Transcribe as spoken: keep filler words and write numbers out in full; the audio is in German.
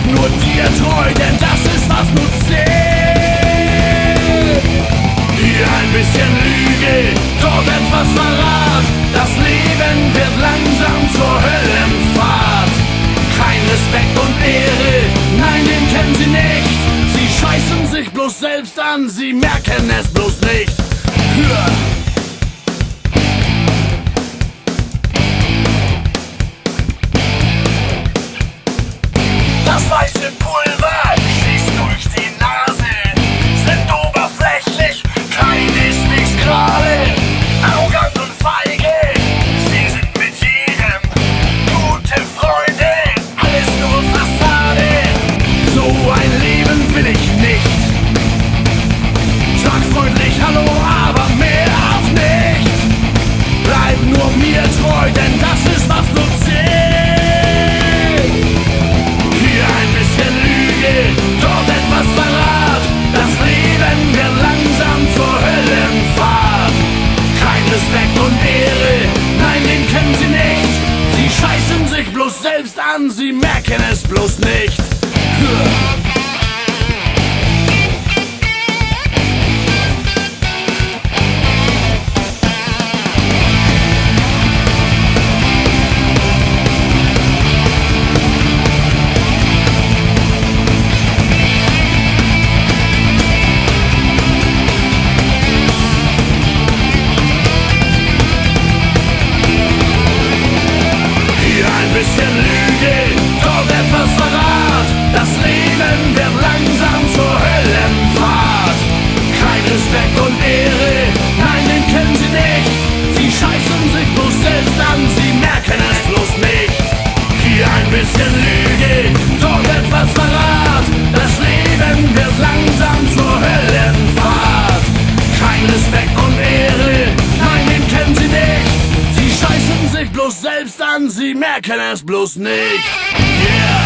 nur dir treu, denn das ist, was nur zählt. Hier ein bisschen Lüge, dort etwas Verrat. Das Leben wird langsam zur Höllenfahrt. Kein Respekt und Ehre, nein, den kennen sie nicht. Sie scheißen sich bloß selbst an, sie merken es bloß nicht. Hör. Das weiße Pulver schießt durch die Nase, sind oberflächlich, keineswegs gerade, arrogant und feige, sie sind mit jedem gute Freunde, alles nur Fassade. So ein Leben will ich nicht. Sag freundlich Hallo, aber mehr auch nicht. Bleib nur mir treu, denn das ist, was nur zählt. Hier ein bisschen Lüge, dort etwas Verrat. Das Leben wird langsam zur Höllenfahrt. Kein Respekt und Ehre, nein, den kennen sie nicht. Sie scheißen sich bloß selbst an, sie merken es bloß nicht. Bisschen Lüge, dort etwas Verrat. Das Leben wird langsam zur Höllenfahrt. Kein Respekt und Ehre, nein, den kennen sie nicht. Sie scheißen sich bloß selbst an, sie merken es bloß nicht. Hier ein bisschen Lüge, dort etwas Verrat. Das Leben wird langsam zur Höllenfahrt. Kein Respekt und Ehre, nein, den kennen sie nicht. Sie scheißen sich bloß selbst an, sie merken es bloß nicht. Yeah!